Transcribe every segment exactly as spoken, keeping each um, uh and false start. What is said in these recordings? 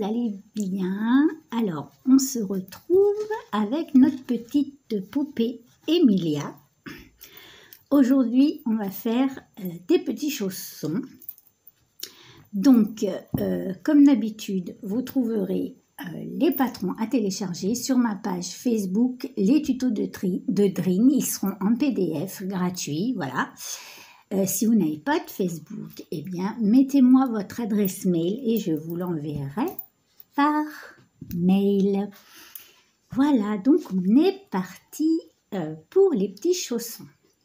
allez bien? Alors, on se retrouve avec notre petite poupée Emilia. Aujourd'hui, on va faire euh, des petits chaussons. Donc, euh, comme d'habitude, vous trouverez euh, les patrons à télécharger sur ma page Facebook, les tutos de, tri, de Drin. Ils seront en P D F gratuits, voilà. Euh, si vous n'avez pas de Facebook, eh bien, mettez-moi votre adresse mail et je vous l'enverrai par mail. Voilà, donc on est parti euh, pour les petits chaussons.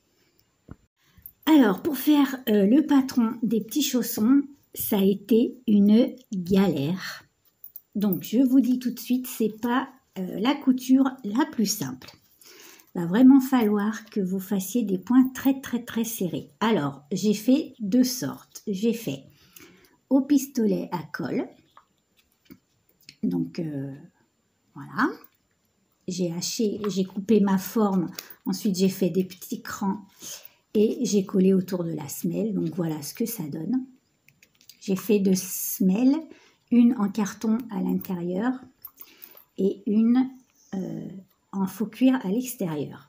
Alors, pour faire euh, le patron des petits chaussons, ça a été une galère. Donc, je vous dis tout de suite, c'est pas euh, la couture la plus simple. Il va vraiment falloir que vous fassiez des points très très très serrés. Alors, j'ai fait deux sortes. J'ai fait au pistolet à colle. Donc, euh, voilà. J'ai haché, j'ai coupé ma forme. Ensuite, j'ai fait des petits crans et j'ai collé autour de la semelle. Donc, voilà ce que ça donne. J'ai fait deux semelles, une en carton à l'intérieur et une euh, en faux cuir à l'extérieur.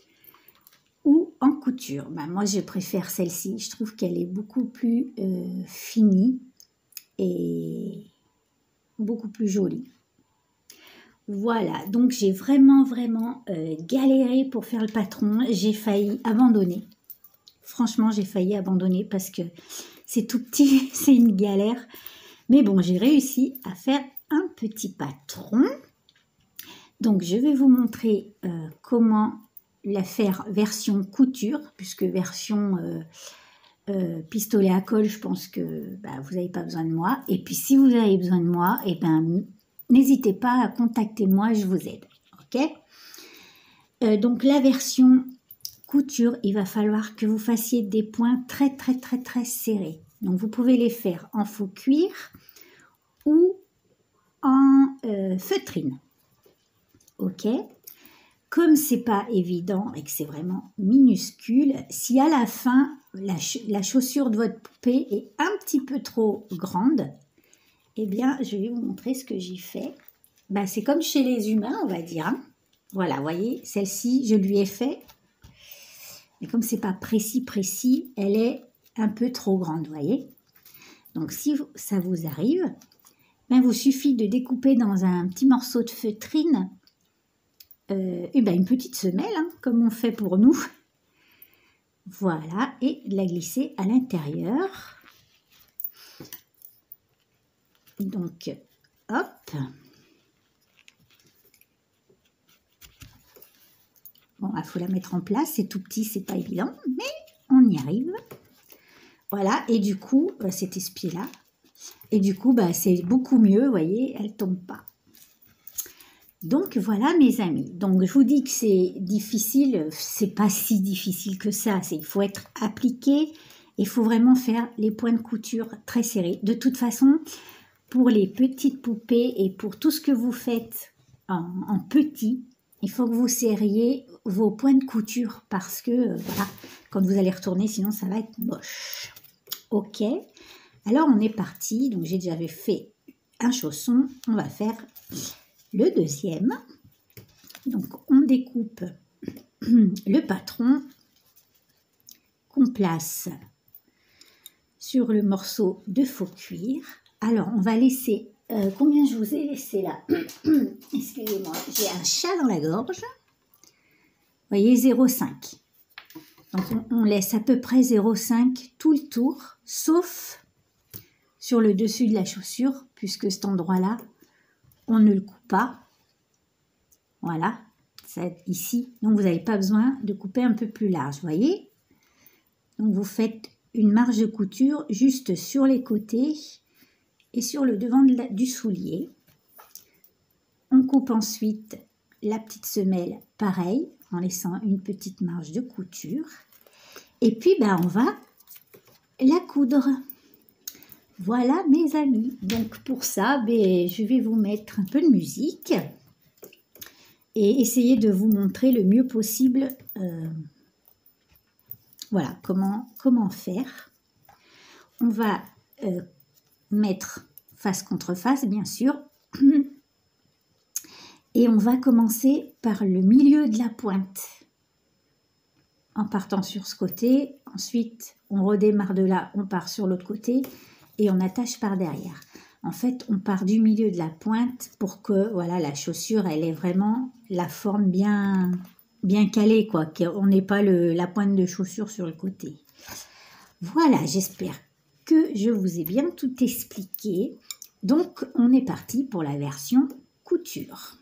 Ou en couture. Ben, moi, je préfère celle-ci. Je trouve qu'elle est beaucoup plus euh, finie et beaucoup plus jolie. Voilà, donc j'ai vraiment, vraiment euh, galéré pour faire le patron. J'ai failli abandonner. Franchement, j'ai failli abandonner parce que c'est tout petit, c'est une galère. Mais bon, j'ai réussi à faire un petit patron. Donc, je vais vous montrer euh, comment la faire version couture, puisque version euh, euh, pistolet à colle, je pense que bah, vous n'avez pas besoin de moi. Et puis, si vous avez besoin de moi, eh ben, n'hésitez pas à contacter moi, je vous aide. Ok? euh, Donc, la version couture, il va falloir que vous fassiez des points très, très, très, très serrés. Donc, vous pouvez les faire en faux cuir ou en euh, feutrine. Ok? Comme c'est pas évident et que c'est vraiment minuscule, si à la fin, la, ch la chaussure de votre poupée est un petit peu trop grande, eh bien, je vais vous montrer ce que j'ai fait. Ben, c'est comme chez les humains, on va dire. Hein. Voilà, vous voyez, celle-ci, je lui ai fait. Mais comme c'est pas précis, précis, elle est un peu trop grande, vous voyez. Donc, si ça vous arrive, ben, vous suffit de découper dans un petit morceau de feutrine Euh, et ben une petite semelle, hein, comme on fait pour nous. Voilà, et de la glisser à l'intérieur. Donc, hop. Bon, il faut la mettre en place, c'est tout petit, c'est pas évident, mais on y arrive. Voilà, et du coup, cet espied-là, et du coup, bah, c'est beaucoup mieux, vous voyez, elle tombe pas. Donc voilà mes amis, donc je vous dis que c'est difficile, c'est pas si difficile que ça, il faut être appliqué, il faut vraiment faire les points de couture très serrés. De toute façon, pour les petites poupées et pour tout ce que vous faites en, en petit, il faut que vous serriez vos points de couture parce que euh, voilà, quand vous allez retourner, sinon ça va être moche. Ok, alors on est parti, donc j'ai déjà fait un chausson, on va faire le deuxième. Donc on découpe le patron qu'on place sur le morceau de faux cuir. Alors on va laisser, euh, combien je vous ai laissé là? Excusez-moi, j'ai un chat dans la gorge. Vous voyez, zéro virgule cinq. Donc on, on laisse à peu près zéro virgule cinq tout le tour, sauf sur le dessus de la chaussure, puisque cet endroit-là, on ne le coupe pas. Voilà, ça va être ici. Donc, vous n'avez pas besoin de couper un peu plus large, vous voyez. Donc, vous faites une marge de couture juste sur les côtés et sur le devant de la, du soulier. On coupe ensuite la petite semelle, pareil, en laissant une petite marge de couture. Et puis, ben, on va la coudre. Voilà, mes amis. Donc, pour ça, ben, je vais vous mettre un peu de musique. Et essayer de vous montrer le mieux possible euh, voilà, comment, comment faire. On va euh, mettre, face contre face, bien sûr. Et on va commencer par le milieu de la pointe, en partant sur ce côté. Ensuite, on redémarre de là, on part sur l'autre côté et on attache par derrière. En fait, on part du milieu de la pointe pour que voilà, la chaussure, elle ait vraiment la forme bien, bien calée, quoi, qu'on n'ait pas le, la pointe de chaussure sur le côté. Voilà, j'espère que je vous ai bien tout expliqué. Donc, on est parti pour la version couture.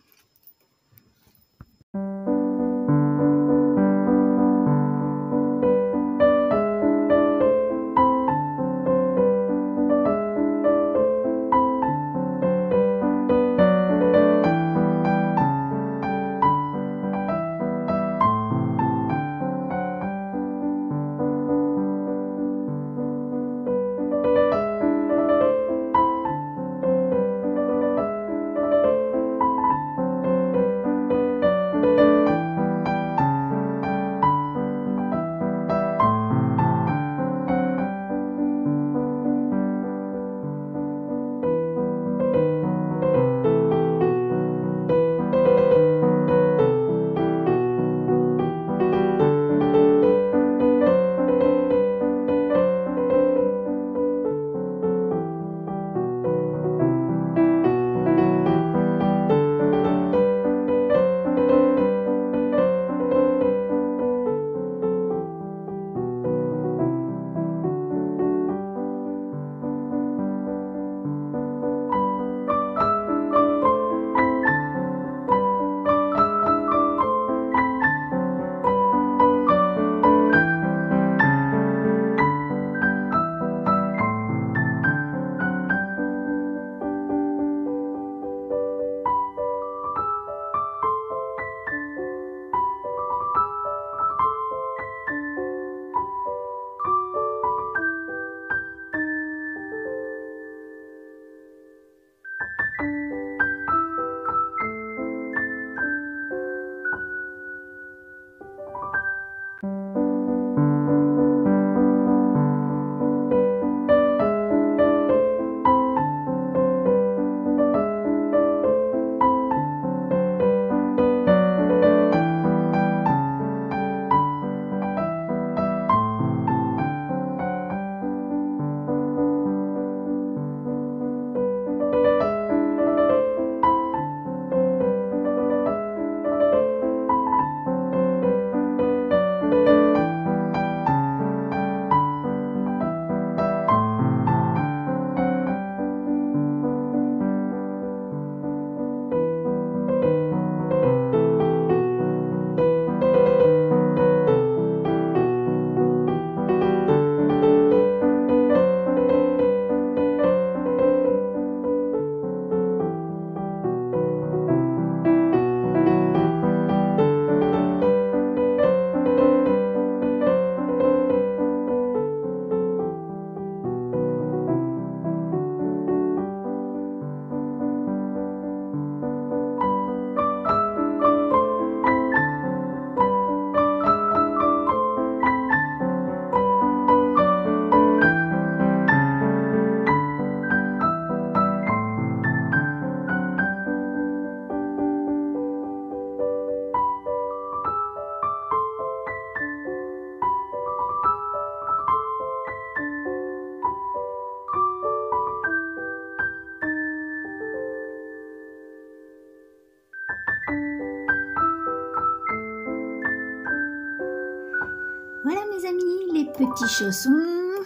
Voilà mes amis, les petits chaussons.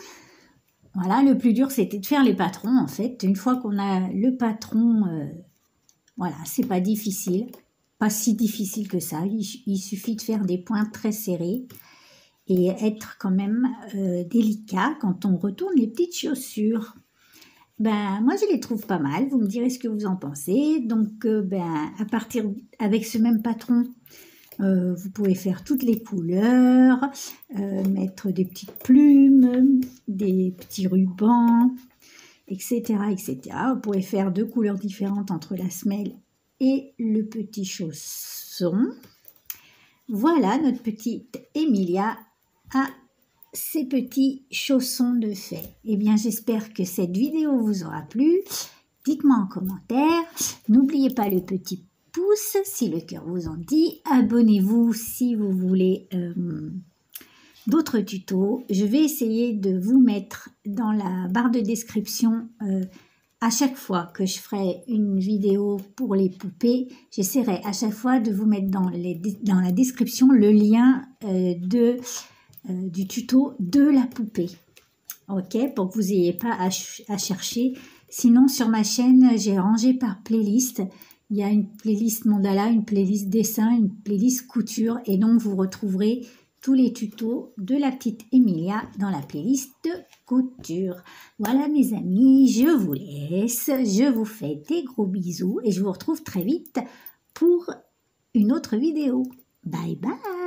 Voilà, le plus dur c'était de faire les patrons en fait. Une fois qu'on a le patron, euh, voilà, c'est pas difficile. Pas si difficile que ça. Il, il suffit de faire des points très serrés et être quand même euh, délicat quand on retourne les petites chaussures. Ben, moi, je les trouve pas mal. Vous me direz ce que vous en pensez. Donc, euh, ben, à partir avec ce même patron, euh, vous pouvez faire toutes les couleurs, euh, mettre des petites plumes, des petits rubans, et cetera, et cetera. Vous pouvez faire deux couleurs différentes entre la semelle et le petit chausson. Voilà, notre petite Emilia a ces petits chaussons de fée. Eh bien, j'espère que cette vidéo vous aura plu. dites-moi en commentaire. N'oubliez pas le petit pouce si le cœur vous en dit. Abonnez-vous si vous voulez euh, d'autres tutos. Je vais essayer de vous mettre dans la barre de description euh, à chaque fois que je ferai une vidéo pour les poupées. J'essaierai à chaque fois de vous mettre dans, les, dans la description le lien euh, de, euh, du tuto de la poupée. Ok, pour que vous n'ayez pas à, ch à chercher. Sinon, sur ma chaîne, j'ai rangé par playlist. Il y a une playlist mandala, une playlist dessin, une playlist couture. Et donc, vous retrouverez tous les tutos de la petite Emilia dans la playlist de couture. Voilà mes amis, je vous laisse. Je vous fais des gros bisous et je vous retrouve très vite pour une autre vidéo. Bye bye!